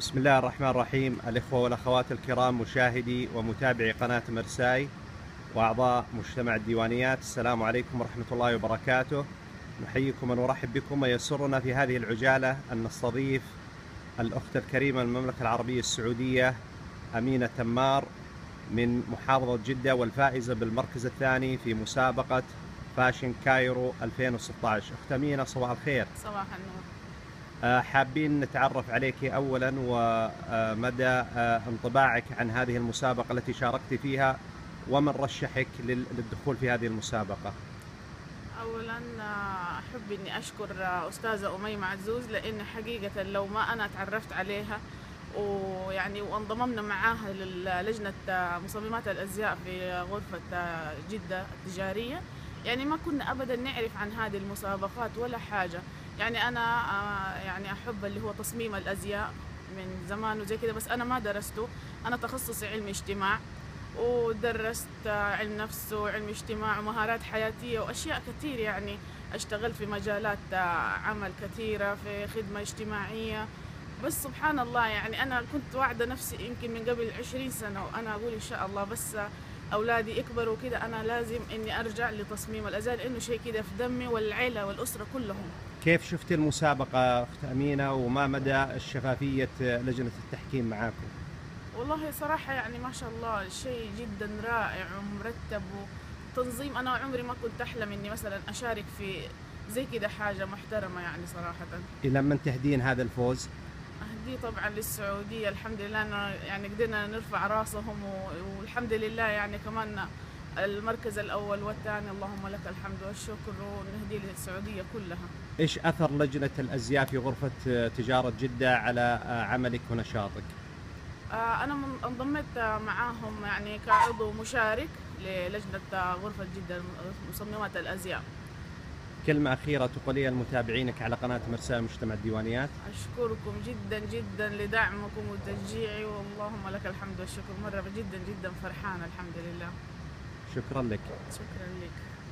بسم الله الرحمن الرحيم. الإخوة والأخوات الكرام مشاهدي ومتابعي قناة مرساي وأعضاء مجتمع الديوانيات، السلام عليكم ورحمة الله وبركاته. نحييكم ونرحب بكم، ويسرنا في هذه العجالة أن نستضيف الأخت الكريمة من المملكة العربية السعودية أمينة تمار من محافظة جدة، والفائزة بالمركز الثاني في مسابقة فاشن كايرو 2016. أخت أمينة، صباح الخير. صباح النور. حابين نتعرف عليك أولا، ومدى انطباعك عن هذه المسابقة التي شاركت فيها، ومن رشحك للدخول في هذه المسابقة. أولا أحب إني أشكر أستاذة أميمة عزوز، لأن حقيقة لو ما أنا تعرفت عليها وانضممنا معاها للجنة مصممات الأزياء في غرفة جدة التجارية، يعني ما كنا أبدا نعرف عن هذه المسابقات ولا حاجة. يعني أنا أحب اللي هو تصميم الأزياء من زمان وزي كده، بس أنا ما درسته. أنا تخصصي علم اجتماع، ودرست علم نفس وعلم اجتماع ومهارات حياتية وأشياء كثير. يعني اشتغلت في مجالات عمل كثيرة في خدمة اجتماعية. بس سبحان الله، يعني أنا كنت واعدة نفسي يمكن من قبل 20 سنة، وأنا أقول إن شاء الله بس أولادي يكبروا كده أنا لازم إني أرجع لتصميم الأزياء، لأنه شيء كده في دمي، والعيلة والأسرة كلهم. كيف شفت المسابقة أخت أمينة، وما مدى الشفافية لجنة التحكيم معاكم؟ والله صراحة يعني ما شاء الله شيء جدا رائع ومرتب وتنظيم. أنا عمري ما كنت أحلم إني مثلا أشارك في زي كده حاجة محترمة يعني صراحة. إلى من تهدين هذا الفوز؟ أهدي طبعا للسعودية، الحمد لله يعني قدرنا نرفع راسهم والحمد لله. يعني كمان المركز الأول والثاني، اللهم لك الحمد والشكر، ونهدي للسعودية كلها. إيش أثر لجنة الأزياء في غرفة تجارة جدة على عملك ونشاطك؟ أنا انضميت معاهم يعني كعضو مشارك للجنة غرفة جدة مصممات الأزياء. كلمة أخيرة تقوليها لمتابعينك على قناة مرساي مجتمع الديوانيات. أشكركم جدا جدا لدعمكم وتشجيعي، واللهم لك الحمد والشكر. مرة جدا جدا فرحانة الحمد لله. شكرا لك. شكرا لك.